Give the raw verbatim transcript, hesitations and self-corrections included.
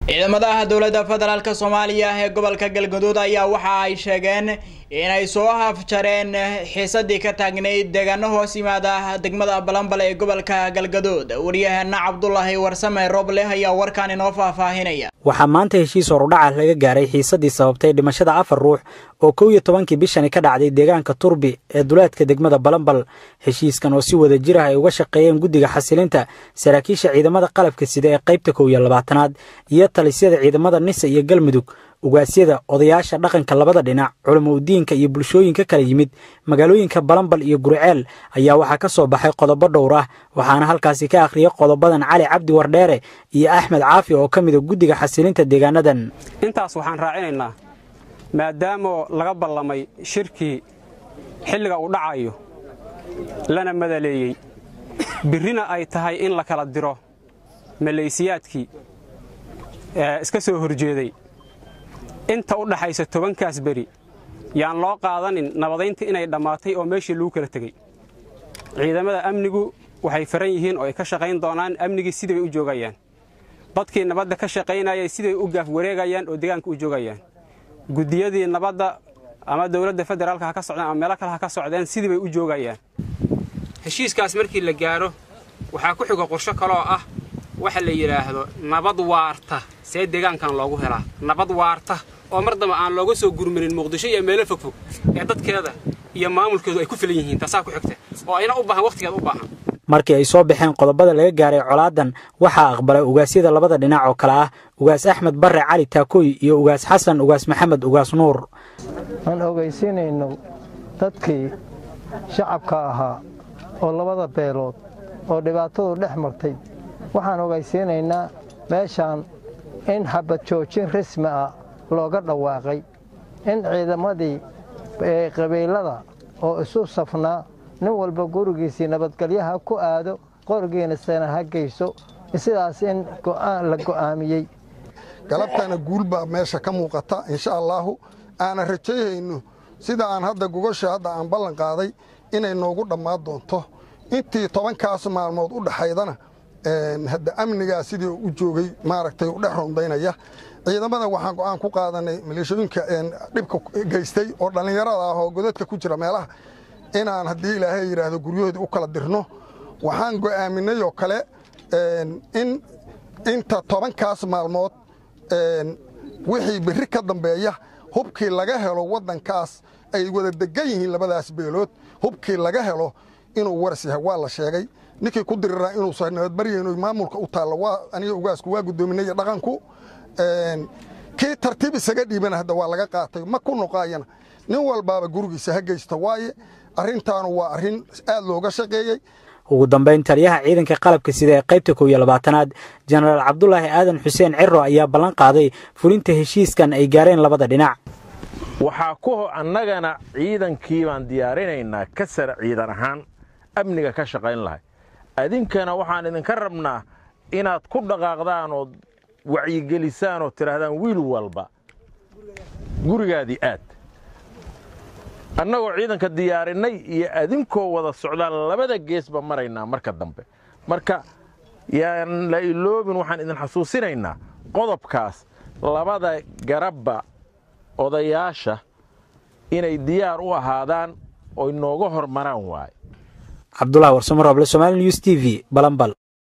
ciidamada dowladda federaalka Soomaaliya ee gobolka Galgaduud ayaa waxa ay sheegeen in ay soo hafjareen xiisadii ka taagneyd deegaano hoos yimaada degmada Balanbal ee gobolka Galgaduud. Wariyahana Cabdullaahi Warsame Roble ayaa warkaan inoo faahfaahinaya. waxaa maanta heshiis horudhac laga gaaray xiisadii sababtay dhimashada afar ruux oo kow iyo tobankii bishan ka dhacday deegaanka Turbi ee duleedka degmada Balanbal. heshiiskan oo si wada jir ah ay uga shaqeeyeen guddiga xasilinta saraakiisha ciidamada qalabka sida ee qaybta kow iyo labaatanaad iyo talisyada ciidamada Nisa iyo Galmudug, ugaasyada odayaasha dhaqanka labada dhinac, culimo diinka iyo bulshooyinka kala yimid magaalooyinka Balanbal iyo Gurceel ayaa waxa ka soo baxay qodobo dhowr ah. waxaana halkaasi ka akhriyay qodobadan Cali Cabdi Wardheere iyo Axmed Caafi oo kamid ah guddiga xasilinta deegaanadan. intaas waxaan raacinaynaa maadaama laga ballamay shirkii xilliga uu dhacayo lana madaleeyay birina ay tahay in la kala diro maleesiyaadkii iska soo horjeeday inta u dhaxaysa tobankaas bari yaan loo qaadanin nabadaynta inay dhamaatay oo meeshii lagu kala tagay. ciidamada amnigu waxay faran yihiin oo ay ka shaqayn doonaan amnigi sidii u joogayaan, dadkii nabadda ka shaqaynayay sidii u gaaf wareegayaan oo deegaanka u joogayaan. gudiyadii nabadda ama dawladda federaalka ha ka socdaan ama meel kale ha ka socdaan sidii bay u joogayaan. heshiiskaas markii la gaaro waxa ku xiga qorshe kale oo ah waxa la yiraahdo nabad waarta see deegaankan loogu helaa nabad waarta oo mardama aan looga soo gurmarin Muqdisho iyo meelo fogfog ee dadkeeda iyo maamulkeedu ay ku filan yihiin taas ku xigta oo ayna u baahan waqtigeed u baahan. markii ay soo baxeen qodobada laga gaaray colaadan waxaa aqbalay ugaasyada labada dhinac oo kala ah ugaas Axmed Barre Cali Taakoy iyo ugaas Xasan ugaas Maxamed ugaas Nuur. aan ogeysiinayno dadkii shacabka ahaa oo labada beelood oo dhibaatadu dhex martay waxaan ogeysiinaynaa meeshaan in habad joojin rasmi ah looga dhawaaqay in ciidamadii qabiilada oo isu safnaa nin walba gurigiisii nabadgelyaha ku aado qorgiina sana ha geyso sidaas in go'aan la go'aamiyay. galabtana guulba meesha ka muuqata insha Allah aan rajayayno sida aan hadda gogosha hadda aan ballan qaaday inay noogu dhamaad doonto intii tobankaas maalmood u dhaxaydana hadda amniga sidii u joogay maaragtay u dhex rondaynaya. ciidamada waxaan go'aan ku qaadanay maleeshooyinka dhibka geystay oo dhalinyarada ah oo godadka ku jira meelaha inaan haddii Ilaahay yiraahdo guryahoodii u kala dirno. waxaan go'aaminay oo kale in inta tobankaas maalmood wixii biri ka dambeeya hubkii laga helo wadankaas ay wada degan yihiin labadaas beelood hubkii laga helo inuu warsiga waa la sheegay ninkii ku diriraa inuu soo nabadbariyay maamulka u taalo waa aniga ugaasku waa gudoominay dhaqanku een kii tartiib isaga dhiibana hadda waa laga qaatay ma ku noqayana nin walbaaba gurigiisa ha geysto waaye arrintan waa arrin aad looga shaqeeyay. ugu dambeyn taliyaha ciidanka qalabka sida ee qaybta kow iyo labaatanaad General Cabdullaahi Aadan Xuseen Cirro ayaa ballan qaaday fulinta heshiiskan ay gaareen labada dhinac. waxa ku annagana ciidankii baan diyaarinaynaa ka sar ciidan ahaan amniga ka shaqayn lahay adinkana waxaan idinka rabnaa inaad ku dhaqaaqdaan oo wacyi gelisaan oo tiraahdaan wiil walba gurigaadii aad annagoo ciidanka diyaarinay iyo adinkoo wada socdaan labada geesba maraynaa marka dambe. marka yaan la iloobin waxaan idin xasuusinaynaa qodobkaas labada garabba odayaasha inay diyaar u ahaadaan oo inooga hormaraan waay. Cabdullaahi Warsame Roble, Somali News T V, Balanbal.